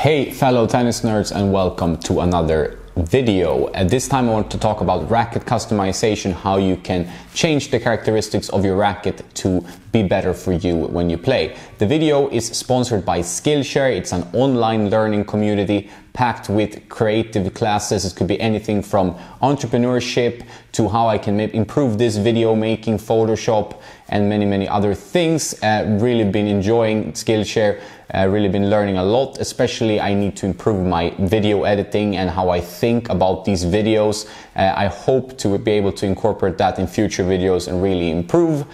Hey fellow tennis nerds, and welcome to another video. At this time I want to talk about racket customization, how you can change the characteristics of your racket to be better for you when you play. The video is sponsored by Skillshare. It's an online learning community packed with creative classes. It could be anything from entrepreneurship to how I can improve this video making, Photoshop, and many other things. Really been enjoying Skillshare. Really been learning a lot. Especially I need to improve my video editing and how I think about these videos. I hope to be able to incorporate that in future videos and really improve.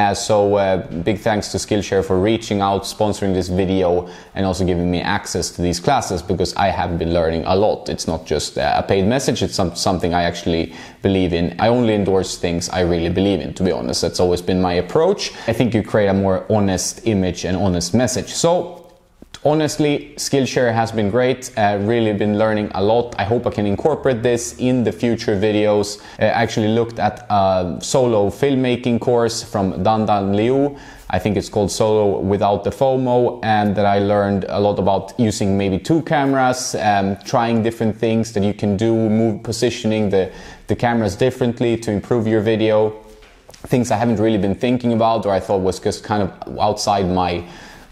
So big thanks to Skillshare for reaching out, sponsoring this video, and also giving me access to these classes, because I have been learning a lot. It's not just a paid message, it's something I actually believe in. I only endorse things I really believe in, to be honest. That's always been my approach. I think you create a more honest image and honest message. So honestly, Skillshare has been great. Really been learning a lot. I hope I can incorporate this in the future videos. I actually looked at a solo filmmaking course from Dan Liu. I think it's called Solo Without the FOMO, and that I learned a lot about using maybe two cameras, trying different things that you can do, positioning the cameras differently to improve your video. Things I haven't really been thinking about, or I thought was just kind of outside my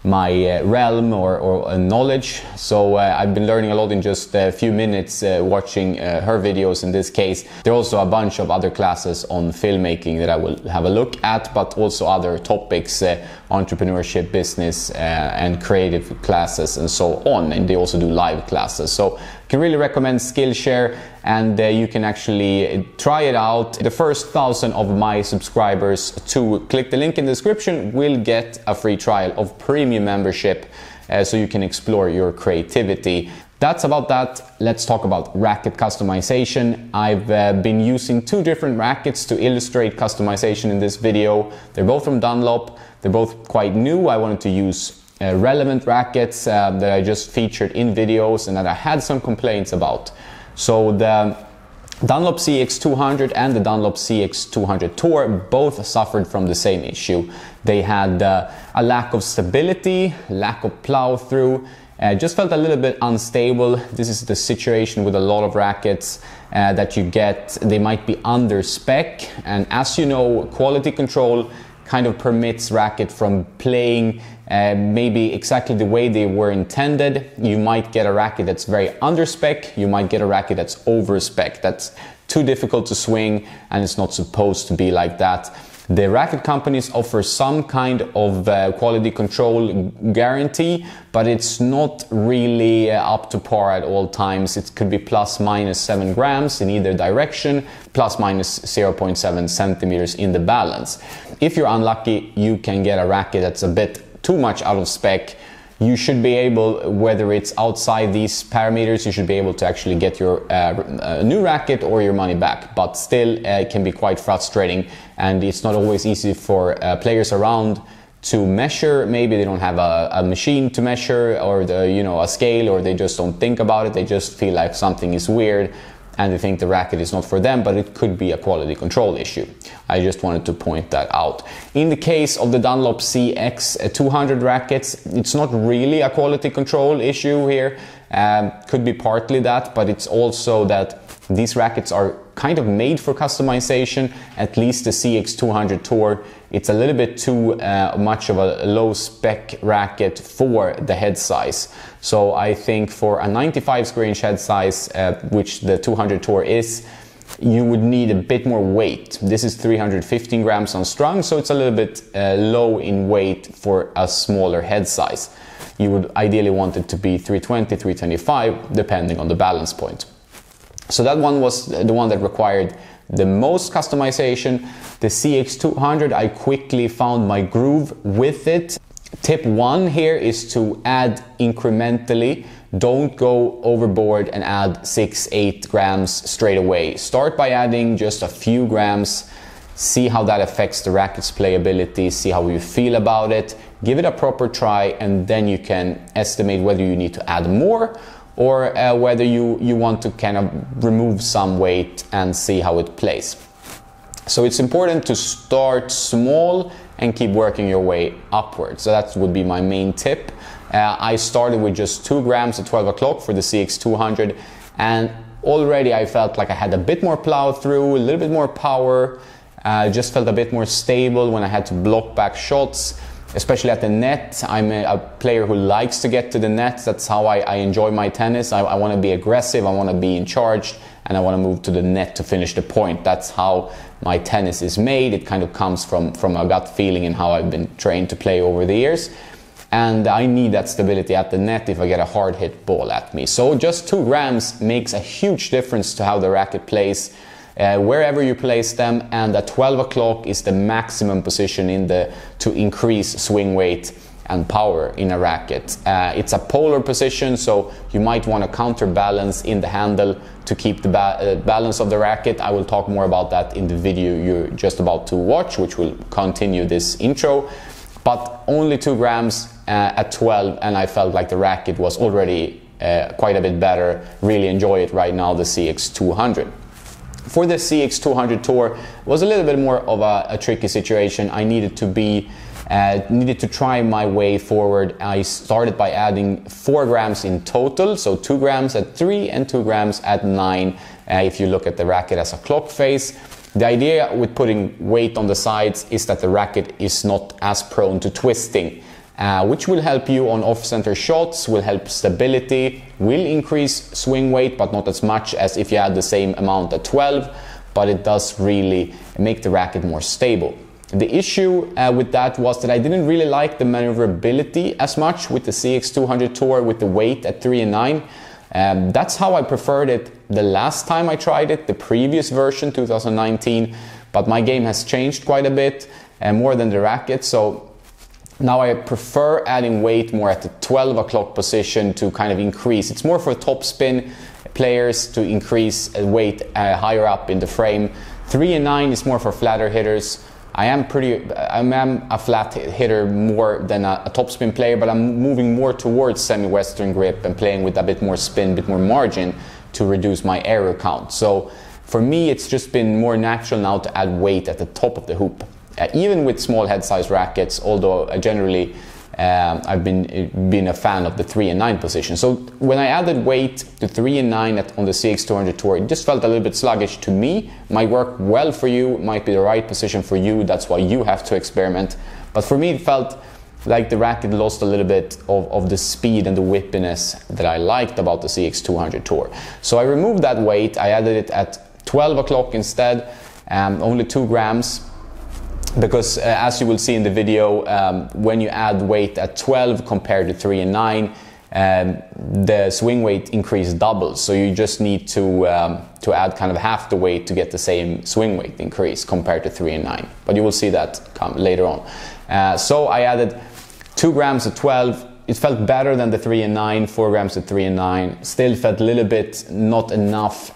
realm or knowledge. So I've been learning a lot in just a few minutes watching her videos. In this case, there are also a bunch of other classes on filmmaking that I will have a look at, but also other topics, entrepreneurship, business, and creative classes, and so on. And they also do live classes. So I can really recommend Skillshare, and you can actually try it out. The first 1,000 of my subscribers to click the link in the description will get a free trial of premium membership, so you can explore your creativity. That's about that. Let's talk about racket customization. I've been using two different rackets to illustrate customization in this video. They're both from Dunlop. They're both quite new. I wanted to use relevant rackets that I just featured in videos and that I had some complaints about. So the Dunlop CX200 and the Dunlop CX200 Tour both suffered from the same issue. They had a lack of stability, lack of plow through, just felt a little bit unstable. This is the situation with a lot of rackets that you get. They might be under spec, and as you know, quality control kind of permits racket from playing maybe exactly the way they were intended. You might get a racket that's very under spec, you might get a racket that's over spec, that's too difficult to swing, and it's not supposed to be like that. The racket companies offer some kind of quality control guarantee, but it's not really up to par at all times. It could be plus minus 7 grams in either direction, plus minus 0.7 centimeters in the balance. If you're unlucky, you can get a racket that's a bit too much out of spec. You should be able, whether it's outside these parameters, you should be able to actually get your new racket or your money back. But still, it can be quite frustrating, and it's not always easy for players around to measure. Maybe they don't have a machine to measure, or a scale, or they just don't think about it. They just feel like something is weird, and they think the racket is not for them, but it could be a quality control issue. I just wanted to point that out. In the case of the Dunlop CX200 rackets, it's not really a quality control issue here. Could be partly that, but it's also that these rackets are kind of made for customization. At least the CX200 Tour, it's a little bit too much of a low spec racket for the head size. So I think for a 95 square inch head size, which the 200 Tour is, you would need a bit more weight. This is 315 grams unstrung, so it's a little bit low in weight for a smaller head size. You would ideally want it to be 320, 325, depending on the balance point. So that one was the one that required the most customization. The CX200, I quickly found my groove with it. Tip 1 here is to add incrementally. Don't go overboard and add 6-8 grams straight away. Start by adding just a few grams. See how that affects the racket's playability, see how you feel about it. Give it a proper try, and then you can estimate whether you need to add more, or whether you want to kind of remove some weight and see how it plays. So it's important to start small and keep working your way upwards. So that would be my main tip. I started with just 2 grams at 12 o'clock for the CX200, and already I felt like I had a bit more plow through, a little bit more power, just felt a bit more stable when I had to block back shots, especially at the net. I'm a player who likes to get to the net. That's how I enjoy my tennis. I want to be aggressive, I want to be in charge, and I want to move to the net to finish the point. That's how my tennis is made. It kind of comes from a gut feeling and how I've been trained to play over the years. And I need that stability at the net if I get a hard hit ball at me. So just 2 grams makes a huge difference to how the racket plays, wherever you place them, and at 12 o'clock is the maximum position to increase swing weight and power in a racket. It's a polar position, so you might want to counterbalance in the handle to keep the balance of the racket. I will talk more about that in the video you're just about to watch, which will continue this intro. But only 2 grams at 12, and I felt like the racket was already quite a bit better. Really enjoy it right now, the CX200. For the CX200 Tour, it was a little bit more of a tricky situation. I needed to try my way forward. I started by adding 4 grams in total, so 2 grams at 3 and 2 grams at 9, if you look at the racket as a clock face. The idea with putting weight on the sides is that the racket is not as prone to twisting, which will help you on off-center shots, will help stability, will increase swing weight, but not as much as if you had the same amount at 12, but it does really make the racket more stable. The issue with that was that I didn't really like the maneuverability as much with the CX200 Tour with the weight at 3 and 9. That's how I preferred it the last time I tried it, the previous version, 2019, but my game has changed quite a bit, more than the racket, so now I prefer adding weight more at the 12 o'clock position to kind of increase. It's more for topspin players to increase weight higher up in the frame. 3 and 9 is more for flatter hitters. I am a flat hitter more than a topspin player, but I'm moving more towards semi-western grip and playing with a bit more spin, a bit more margin to reduce my error count. So for me, it's just been more natural now to add weight at the top of the hoop. Even with small head size rackets, although generally I've been a fan of the 3 and 9 position. So when I added weight to 3 and 9 on the CX200 Tour, it just felt a little bit sluggish to me. Might work well for you, might be the right position for you, that's why you have to experiment. But for me, it felt like the racket lost a little bit of the speed and the whippiness that I liked about the CX200 Tour. So I removed that weight, I added it at 12 o'clock instead, only 2 grams. Because as you will see in the video, when you add weight at 12 compared to 3 and 9, the swing weight increase doubles. So you just need to add kind of half the weight to get the same swing weight increase compared to 3 and 9. But you will see that come later on. So I added 2 grams at 12. It felt better than the 3 and 9, 4 grams at 3 and 9. Still felt a little bit not enough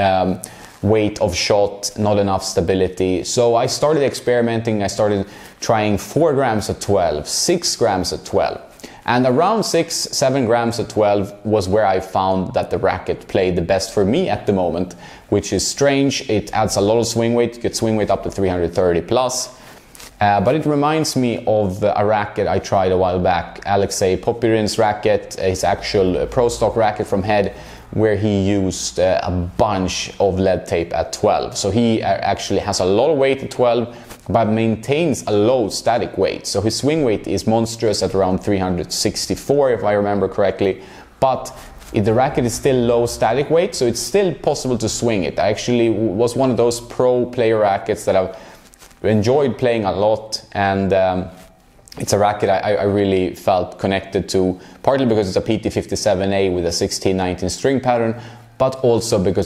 weight of shot, not enough stability. So I started experimenting. I started trying 4 grams at 12, 6 grams at 12. And around 6-7 grams at 12 was where I found that the racket played the best for me at the moment, which is strange. It adds a lot of swing weight. You get swing weight up to 330 plus. But it reminds me of a racket I tried a while back, Alexei Popirin's racket, his actual pro stock racket from Head, where he used a bunch of lead tape at 12. So he actually has a lot of weight at 12, but maintains a low static weight. So his swing weight is monstrous at around 364, if I remember correctly. But the racket is still low static weight, so it's still possible to swing it. I actually was one of those pro player rackets that I've enjoyed playing a lot, and it's a racket I really felt connected to, partly because it's a PT57A with a 16-19 string pattern, but also because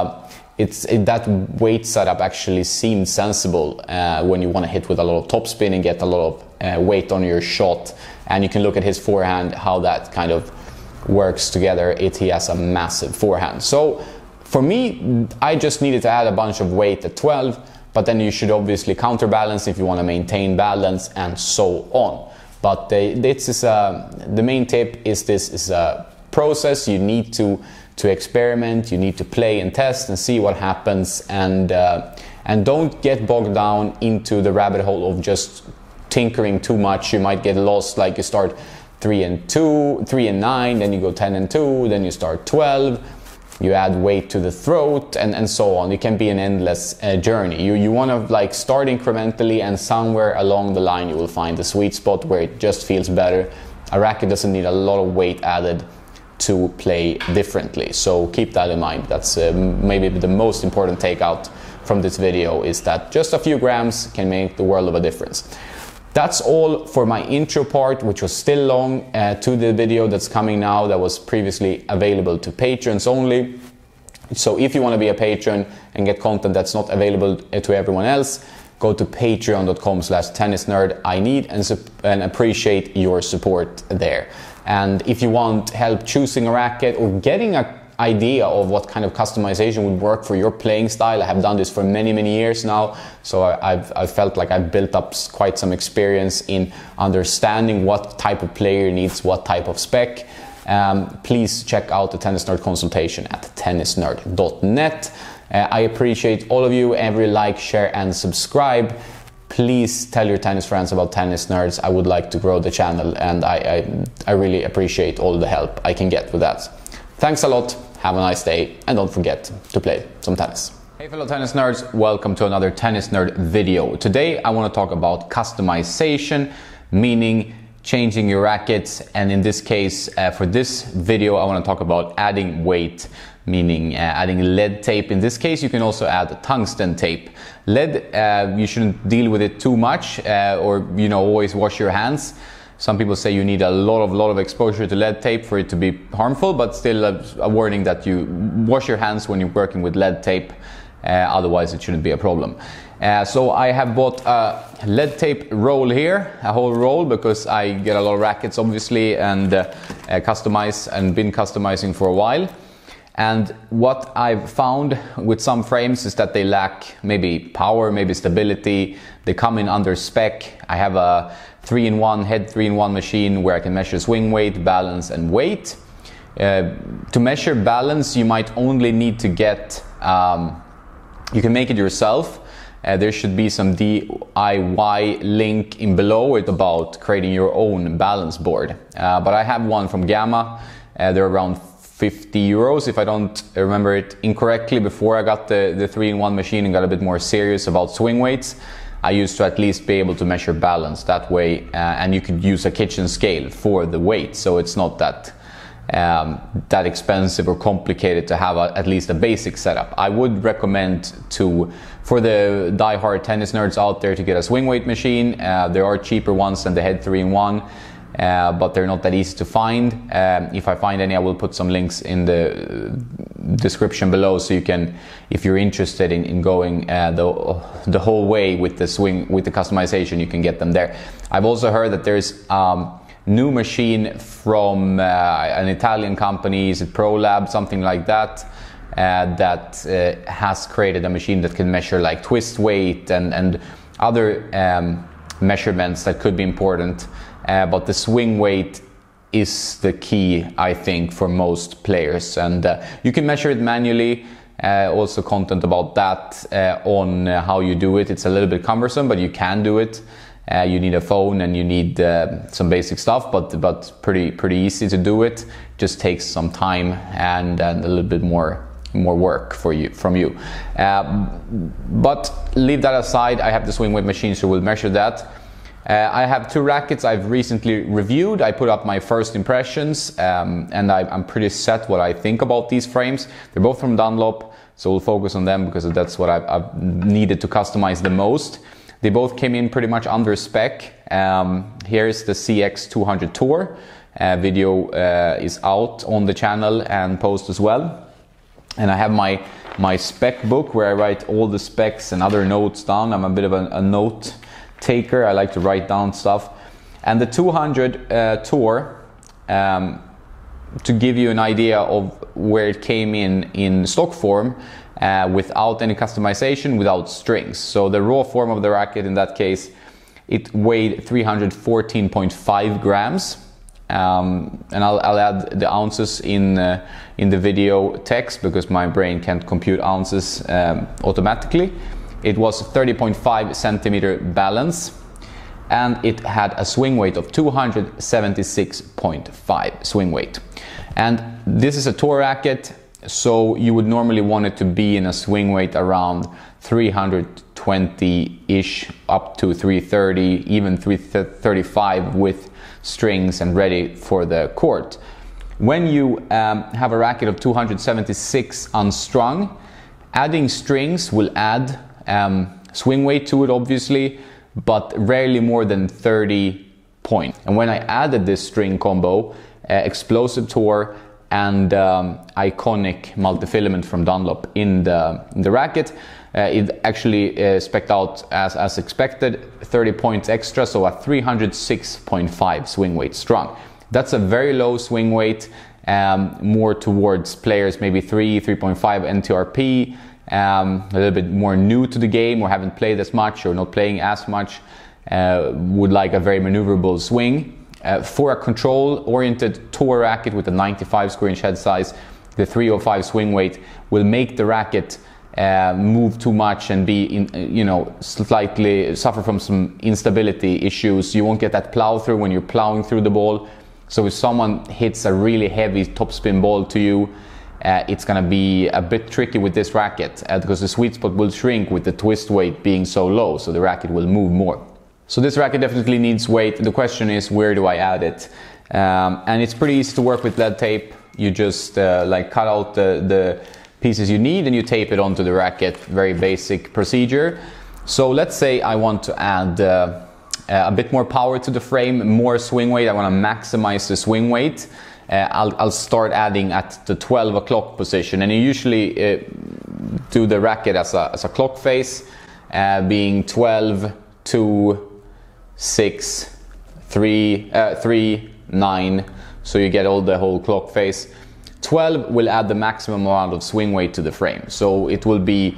that weight setup actually seemed sensible when you want to hit with a lot of topspin and get a lot of weight on your shot. And you can look at his forehand, how that kind of works together. He has a massive forehand. So for me, I just needed to add a bunch of weight at 12. But then you should obviously counterbalance if you want to maintain balance and so on. But the main tip is this is a process. You need to experiment, you need to play and test and see what happens, and don't get bogged down into the rabbit hole of just tinkering too much. You might get lost, like you start 3 and 2, 3 and 9, then you go 10 and 2, then you start 12, you add weight to the throat, and so on. It can be an endless journey. You want to like start incrementally, and somewhere along the line you will find the sweet spot where it just feels better. A racket doesn't need a lot of weight added to play differently, so keep that in mind. That's maybe the most important takeout from this video, is that just a few grams can make the world of a difference. That's all for my intro part, which was still long, to the video that's coming now that was previously available to patrons only. So if you want to be a patron and get content that's not available to everyone else, go to patreon.com/tennisnerd. I need and appreciate your support there. And if you want help choosing a racket or getting an idea of what kind of customization would work for your playing style, I have done this for many years now, so I've felt like I've built up quite some experience in understanding what type of player needs what type of spec. Please check out the Tennis Nerd consultation at tennisnerd.net. I appreciate all of you, every like, share and subscribe. Please tell your tennis friends about Tennis Nerds. I would like to grow the channel, and I really appreciate all the help I can get with that. Thanks a lot, have a nice day, and don't forget to play some tennis. Hey fellow tennis nerds, welcome to another Tennis Nerd video. Today I want to talk about customization, meaning changing your rackets, and in this case, for this video I want to talk about adding weight, meaning adding lead tape. In this case you can also add tungsten tape. Lead, you shouldn't deal with it too much, or always wash your hands. Some people say you need a lot of exposure to lead tape for it to be harmful, but still a warning that you wash your hands when you're working with lead tape, otherwise it shouldn't be a problem. So I have bought a lead tape roll here, a whole roll, because I get a lot of rackets obviously, and customize and been customizing for a while. And what I've found with some frames is that they lack maybe power, maybe stability. They come in under spec. I have a 3-in-1 head 3-in-1 machine where I can measure swing weight, balance and weight. To measure balance you might only need to get, you can make it yourself. There should be some DIY link in below it about creating your own balance board. But I have one from Gamma. They're around 50 euros if I don't remember it incorrectly. Before I got the 3-in-1 machine and got a bit more serious about swing weights, I used to at least be able to measure balance that way, and you could use a kitchen scale for the weight, so it's not that expensive or complicated to have at least a basic setup. I would recommend for the die-hard tennis nerds out there to get a swing weight machine. There are cheaper ones than the head 3-in-1, but they're not that easy to find. If I find any, I will put some links in the description below, so you can, if you're interested in going the whole way with the customization, you can get them there. I've also heard that there's new machine from an Italian company, is it ProLab, something like that, that has created a machine that can measure like twist weight and other measurements that could be important. But the swing weight is the key, I think, for most players, and you can measure it manually. Also content about that on how you do it. It's a little bit cumbersome, but you can do it. You need a phone and you need some basic stuff, but pretty easy to do it. Just takes some time and a little bit more work from you. But leave that aside. I have the swing weight machine, so we'll measure that. I have two rackets I've recently reviewed. I put up my first impressions, and I'm pretty set what I think about these frames. They're both from Dunlop, so we'll focus on them because that's what I've needed to customize the most. They both came in pretty much under spec. Here's the CX200 Tour. Video is out on the channel and post as well. And I have my spec book where I write all the specs and other notes down. I'm a bit of a note taker. I like to write down stuff. And the 200 Tour, to give you an idea of where it came in stock form, without any customization, without strings. So the raw form of the racket, in that case, it weighed 314.5 grams. And I'll add the ounces in the video text because my brain can't compute ounces automatically. It was 30.5 centimeter balance. and it had a swing weight of 276.5 swing weight. And this is a tour racket, so you would normally want it to be in a swing weight around 320-ish up to 330, even 335 with strings and ready for the court. When you have a racket of 276 unstrung, adding strings will add swing weight to it, obviously, but rarely more than 30 points. And when I added this string combo, explosive tour and iconic multifilament from Dunlop in the racket, it actually spec'd out as expected, 30 points extra, so a 306.5 swing weight strung. That's a very low swing weight, more towards players maybe 3.5 NTRP, a little bit more new to the game or haven't played as much or not playing as much, would like a very maneuverable swing. For a control-oriented tour racket with a 95 square inch head size, the 305 swing weight will make the racket move too much and be slightly suffer from some instability issues. You won't get that plow through when you're plowing through the ball. So if someone hits a really heavy topspin ball to you, it's going to be a bit tricky with this racket because the sweet spot will shrink with the twist weight being so low, so the racket will move more. So this racket definitely needs weight. The question is, where do I add it? And it's pretty easy to work with lead tape. You just cut out the pieces you need and you tape it onto the racket. Very basic procedure. So let's say I want to add a bit more power to the frame, more swing weight. I want to maximize the swing weight. I'll start adding at the 12 o'clock position, and you usually do the racket as a clock face, being 12, 2, 6, 3, 9, so you get the whole clock face. 12 will add the maximum amount of swing weight to the frame, so it will be,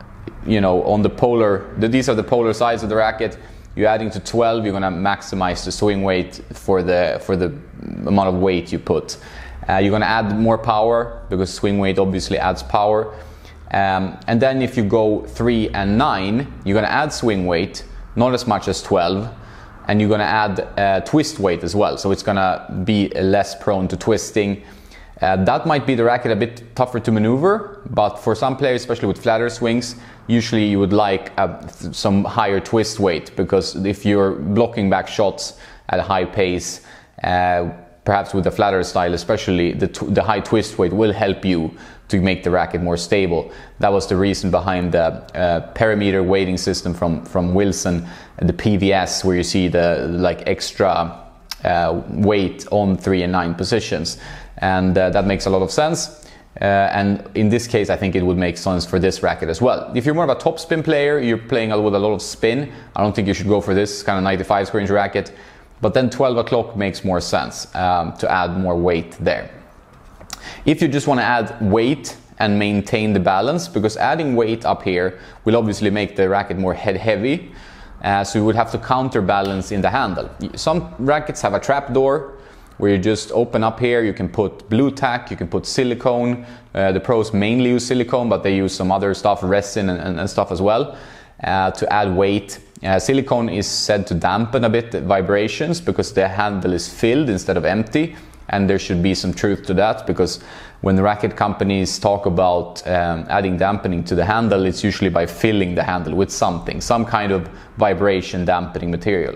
on the polar, these are the polar sides of the racket. You're adding to 12, you're going to maximize the swing weight for the amount of weight you put. You're going to add more power because swing weight obviously adds power. And then if you go 3 and 9, you're going to add swing weight, not as much as 12, and you're going to add twist weight as well. So it's going to be less prone to twisting. That might be the racket a bit tougher to maneuver, but for some players, especially with flatter swings, usually you would like some higher twist weight, because if you're blocking back shots at a high pace, perhaps with a flatter style especially, the high twist weight will help you to make the racket more stable. That was the reason behind the perimeter weighting system from Wilson, the PVS, where you see the extra weight on 3 and 9 positions. And that makes a lot of sense. And in this case, I think it would make sense for this racket as well. If you're more of a topspin player, you're playing with a lot of spin, I don't think you should go for this kind of 95 square inch racket. But then 12 o'clock makes more sense to add more weight there. If you just want to add weight and maintain the balance, because adding weight up here will obviously make the racket more head heavy, so you would have to counterbalance in the handle. Some rackets have a trap door, where you just open up here. You can put blue tack, you can put silicone. The pros mainly use silicone, but they use some other stuff, resin and stuff as well, to add weight. Silicone is said to dampen a bit the vibrations because the handle is filled instead of empty, and there should be some truth to that, because when the racket companies talk about adding dampening to the handle, it's usually by filling the handle with something, some kind of vibration dampening material.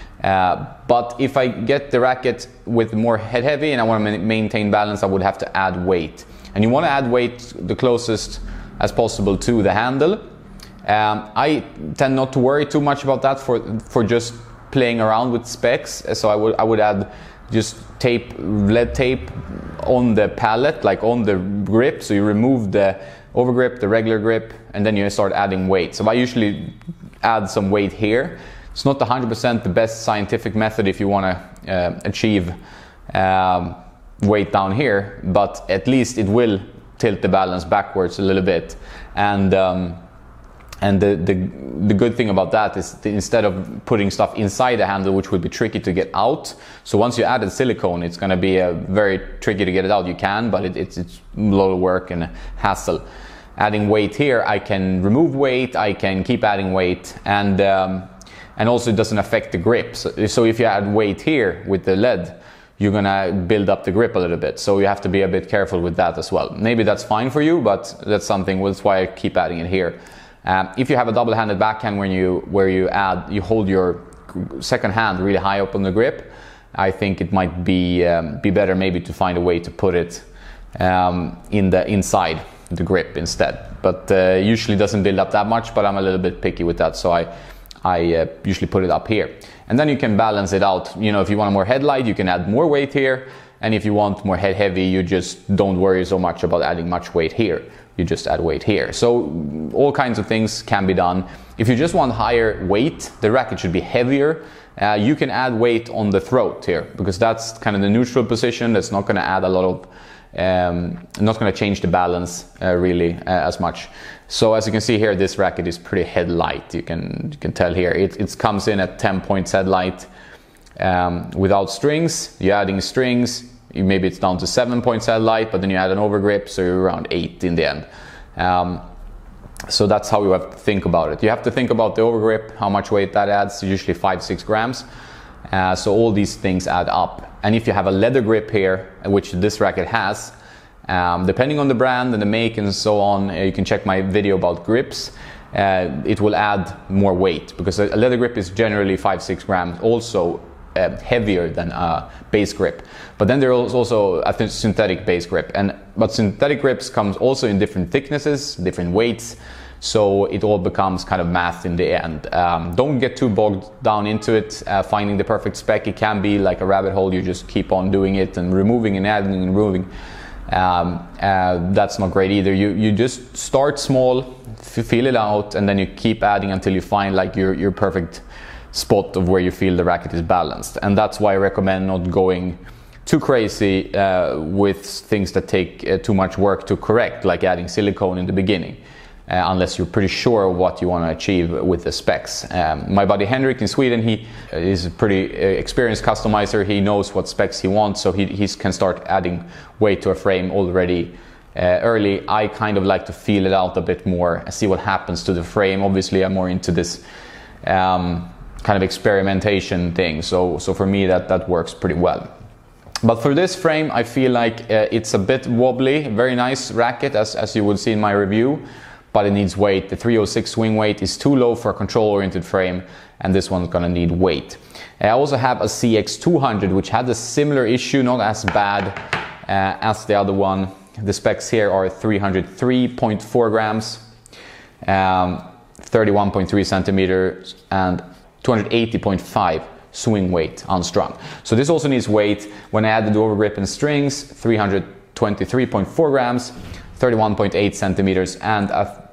But if I get the racket with more head heavy and I want to maintain balance, I would have to add weight. And you want to add weight the closest as possible to the handle. I tend not to worry too much about that for just playing around with specs. So I would add just lead tape on the pallet, like on the grip. So you remove the overgrip, the regular grip, and then you start adding weight. So I usually add some weight here. It's not 100% the best scientific method if you want to achieve weight down here, but at least it will tilt the balance backwards a little bit. And the good thing about that is instead of putting stuff inside the handle, which would be tricky to get out. So once you added silicone, it's going to be very tricky to get it out. You can, but it's a lot of work and hassle. Adding weight here, I can remove weight, I can keep adding weight, and and also it doesn't affect the grip. So if you add weight here with the lead, you're gonna build up the grip a little bit. So you have to be a bit careful with that as well. Maybe that's fine for you, but that's something, that's why I keep adding it here. If you have a double-handed backhand where you hold your second hand really high up on the grip, I think it might be better maybe to find a way to put it in the inside the grip instead. But usually doesn't build up that much, but I'm a little bit picky with that, so I usually put it up here. And then you can balance it out. You know, if you want a more headlight, you can add more weight here, and if you want more head heavy, you just don't worry so much about adding much weight here. You just add weight here. So all kinds of things can be done. If you just want higher weight, the racket should be heavier. You can add weight on the throat here, because that's kind of the neutral position. That's not going to add a lot of, not going to change the balance really as much. So as you can see here, this racket is pretty head light. You can tell here it comes in at 10 points head light without strings. You're adding strings, maybe it's down to 7 points head light, but then you add an overgrip, so you're around 8 in the end. So that's how you have to think about it. You have to think about the overgrip, how much weight that adds, usually 5-6 grams. So all these things add up. And if you have a leather grip here, which this racket has, depending on the brand and the make and so on, you can check my video about grips. It will add more weight, because a leather grip is generally 5-6 grams, also heavier than a base grip. But then there is also a synthetic base grip, but synthetic grips comes also in different thicknesses, different weights, so it all becomes kind of math in the end. Don't get too bogged down into it, finding the perfect spec. It can be like a rabbit hole. You just keep on doing it and removing and adding and removing. That's not great either. You just start small, feel it out, and then you keep adding until you find like your perfect spot of where you feel the racket is balanced. And that's why I recommend not going too crazy with things that take too much work to correct, like adding silicone in the beginning, unless you're pretty sure what you want to achieve with the specs. My buddy Henrik in Sweden, he is a pretty experienced customizer. He knows what specs he wants, so he can start adding weight to a frame already early. I kind of like to feel it out a bit more and see what happens to the frame. Obviously I'm more into this kind of experimentation thing, so for me that works pretty well. But for this frame, I feel like it's a bit wobbly. Very nice racket, as you would see in my review, but it needs weight. The 306 swing weight is too low for a control-oriented frame, and this one's gonna need weight. I also have a CX200, which had a similar issue, not as bad as the other one. The specs here are 303.4 grams, 31.3 centimeters, and 280.5 swing weight unstrung. So this also needs weight. When I added the overgrip and strings, 323.4 grams, 31.8 centimeters, and a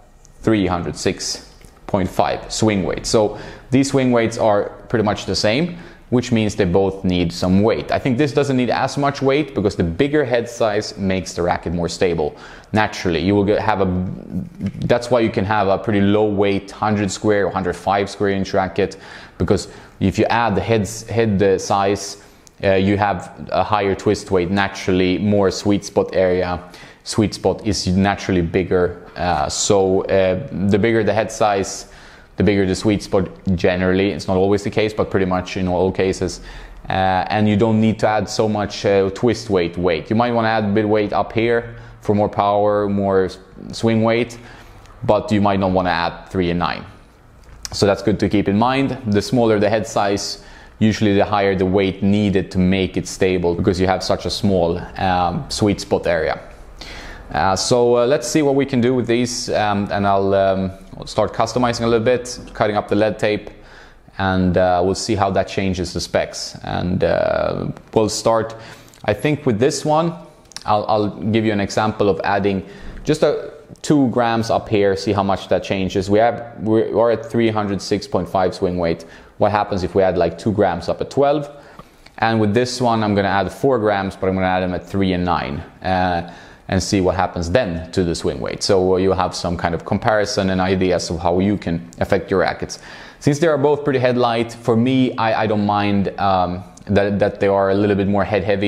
306.5 swing weight. So these swing weights are pretty much the same, which means they both need some weight. I think this doesn't need as much weight because the bigger head size makes the racket more stable. Naturally, you will that's why you can have a pretty low weight 100 square or 105 square inch racket, because if you add the head size, you have a higher twist weight, naturally more sweet spot area. Sweet spot is naturally bigger, so the bigger the head size, the bigger the sweet spot generally. It's not always the case, but pretty much in all cases. And you don't need to add so much twist weight. You might want to add a bit of weight up here for more power, more swing weight, but you might not want to add 3 and 9. So that's good to keep in mind. The smaller the head size, usually the higher the weight needed to make it stable, because you have such a small sweet spot area. So let's see what we can do with these, and I'll start customizing a little bit, cutting up the lead tape, and we'll see how that changes the specs. And we'll start, I think with this one, I'll give you an example of adding just 2 grams up here, see how much that changes. We're at 306.5 swing weight. What happens if we add like 2 grams up at 12? And with this one, I'm gonna add 4 grams, but I'm gonna add them at 3 and 9. And see what happens then to the swing weight. So you'll have some kind of comparison and ideas of how you can affect your rackets. Since they are both pretty head light, for me, I don't mind that they are a little bit more head heavy.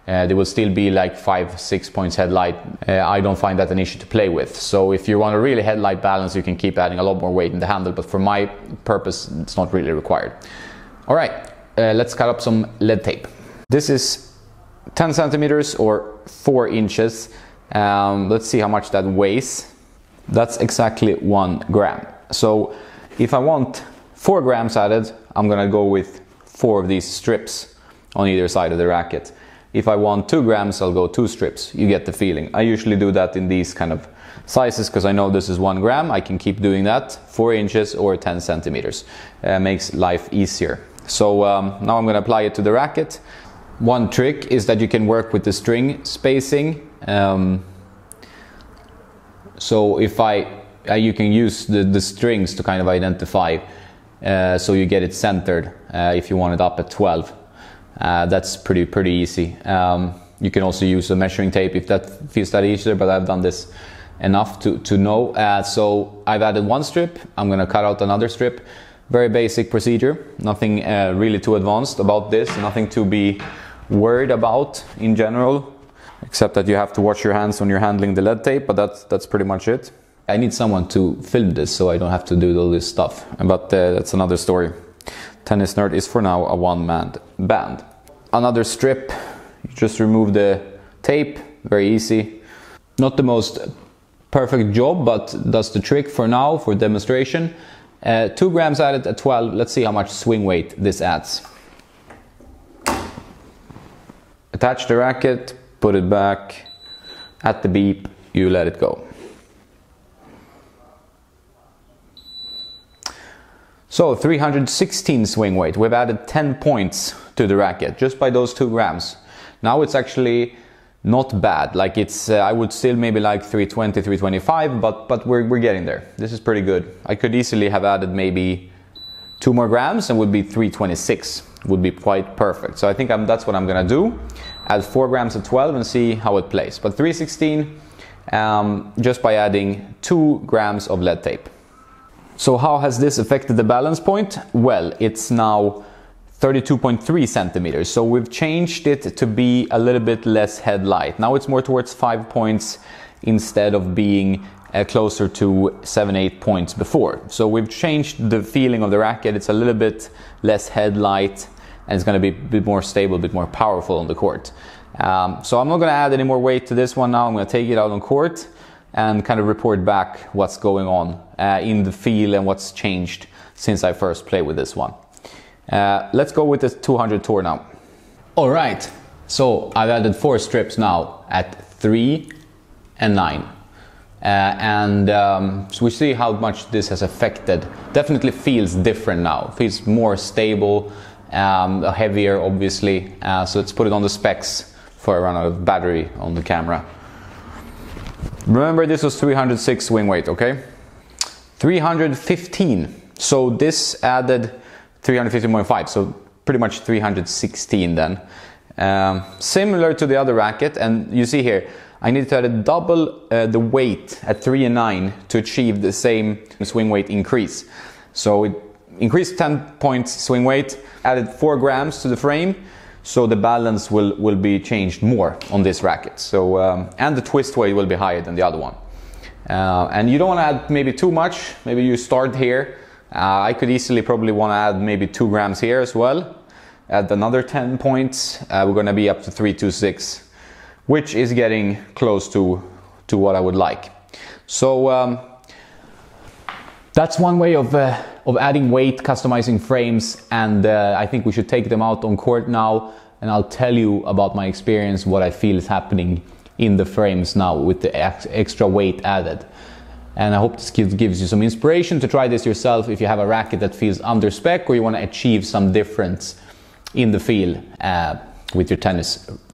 there will still be like 5-6 points headlight. I don't find that an issue to play with. So if you want a really headlight balance, you can keep adding a lot more weight in the handle, but for my purpose, it's not really required. All right, let's cut up some lead tape. This is 10 centimeters or 4 inches. Let's see how much that weighs. That's exactly 1 gram. So if I want 4 grams added, I'm gonna go with 4 of these strips on either side of the racket. If I want 2 grams, I'll go 2 strips. You get the feeling. I usually do that in these kind of sizes because I know this is 1 gram. I can keep doing that, 4 inches or 10 centimeters. Makes life easier. So now I'm gonna apply it to the racket. One trick is that you can work with the string spacing. So if you can use the strings to kind of identify so you get it centered if you want it up at 12. That's pretty easy. You can also use a measuring tape if that feels that easier, but I've done this enough to know. So I've added 1 strip. I'm gonna cut out another strip. Very basic procedure. Nothing really too advanced about this. Nothing to be worried about in general, except that you have to wash your hands when you're handling the lead tape, but that's pretty much it. I need someone to film this so I don't have to do all this stuff, but that's another story. Tennis Nerd is for now a one-man band. Another strip, you just remove the tape, very easy. Not the most perfect job, but does the trick for now, for demonstration. 2 grams added at 12, let's see how much swing weight this adds. Attach the racket, put it back, at the beep, you let it go. So 316 swing weight, we've added 10 points to the racket just by those 2 grams. Now it's actually not bad, like it's, I would still maybe like 320, 325, but we're getting there. This is pretty good. I could easily have added maybe 2 more grams and would be 326, would be quite perfect. So I think that's what I'm gonna do. Add 4 grams at 12 and see how it plays. But 316 just by adding 2 grams of lead tape. So how has this affected the balance point? Well, it's now 32.3 centimeters. So we've changed it to be a little bit less headlight. Now it's more towards 5 points instead of being closer to 7-8 points before. So we've changed the feeling of the racket. It's a little bit less headlight and it's going to be a bit more stable, a bit more powerful on the court. So I'm not going to add any more weight to this one now. I'm going to take it out on court and kind of report back what's going on in the feel and what's changed since I first played with this one. Let's go with the 200 tour now. All right, so I've added 4 strips now at 3 and 9. So we see how much this has affected. Definitely feels different now. Feels more stable, heavier obviously. So let's put it on the specs before I run out of battery on the camera. Remember, this was 306 swing weight, okay? 315. So this added 315.5, so pretty much 316 then. Similar to the other racket, and you see here, I need to add double the weight at 3 and 9 to achieve the same swing weight increase. So it increased 10 points swing weight, added 4 grams to the frame, so the balance will be changed more on this racket. So and the twist weight will be higher than the other one. And you don't want to add maybe too much. Maybe you start here. I could easily probably want to add maybe 2 grams here as well. Add another 10 points. We're going to be up to 326, which is getting close to what I would like. So that's one way of adding weight, customizing frames, and I think we should take them out on court now, and I'll tell you about my experience, what I feel is happening in the frames now with the extra weight added. And I hope this gives you some inspiration to try this yourself if you have a racket that feels under spec or you want to achieve some difference in the feel with your tennis